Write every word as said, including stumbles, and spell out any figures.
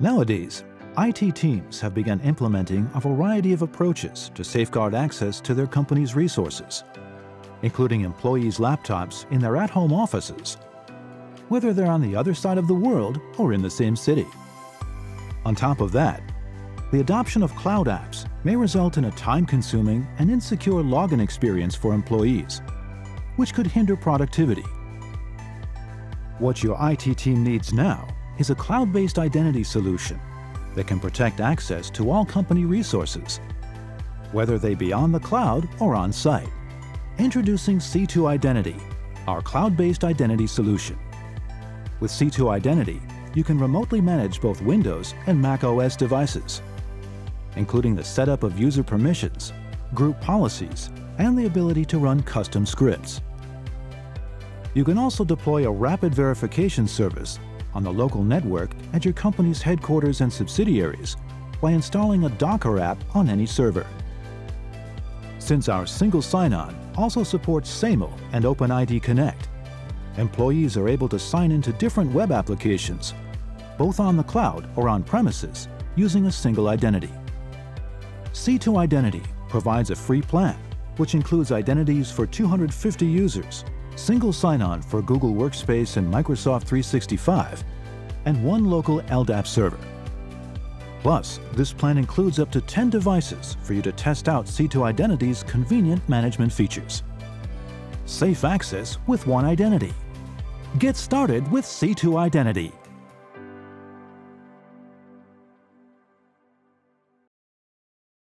Nowadays, I T teams have begun implementing a variety of approaches to safeguard access to their company's resources, including employees' laptops in their at-home offices, whether they're on the other side of the world or in the same city. On top of that, the adoption of cloud apps may result in a time-consuming and insecure login experience for employees, which could hinder productivity. What your I T team needs now is a cloud-based identity solution that can protect access to all company resources, whether they be on the cloud or on-site. Introducing C two Identity, our cloud-based identity solution. With C two Identity, you can remotely manage both Windows and Mac O S devices, including the setup of user permissions, group policies, and the ability to run custom scripts. You can also deploy a rapid verification service on the local network at your company's headquarters and subsidiaries by installing a Docker app on any server. Since our single sign-on also supports S A M L and OpenID Connect, employees are able to sign into different web applications, both on the cloud or on premises, using a single identity. C two Identity provides a free plan, which includes identities for two hundred fifty users, single sign-on for Google Workspace and Microsoft three sixty-five, and one local L D A P server. Plus, this plan includes up to ten devices for you to test out C two Identity's convenient management features. Safe access with one identity. Get started with C two Identity.